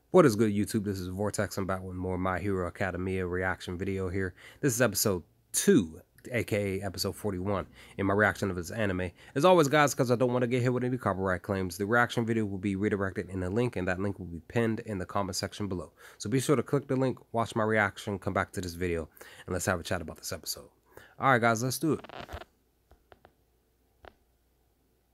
What is good, YouTube? This is Vortex. I'm back with more My Hero Academia reaction video here. This is episode 2, aka episode 41, in my reaction of this anime. As always, guys, because I don't want to get hit with any copyright claims, the reaction video will be redirected in a link, and that link will be pinned in the comment section below. So be sure to click the link, watch my reaction, come back to this video, and let's have a chat about this episode. Alright, guys, let's do it.